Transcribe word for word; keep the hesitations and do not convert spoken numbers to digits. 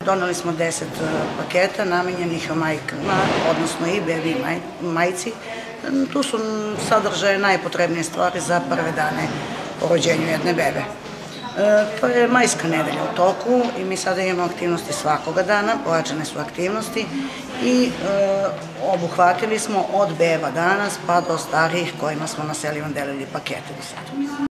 doneli smo deset paketa namenjenih majkama, odnosno i bebi i majci. Tu su sadržaje najpotrebnije stvari za prve dane po rođenju jedne bebe. To je majska nedelja u toku i mi sada imamo aktivnosti svakoga dana, pojačane su aktivnosti i obuhvatili smo od beba danas pa do starijih kojima smo na selima delili pakete do sada.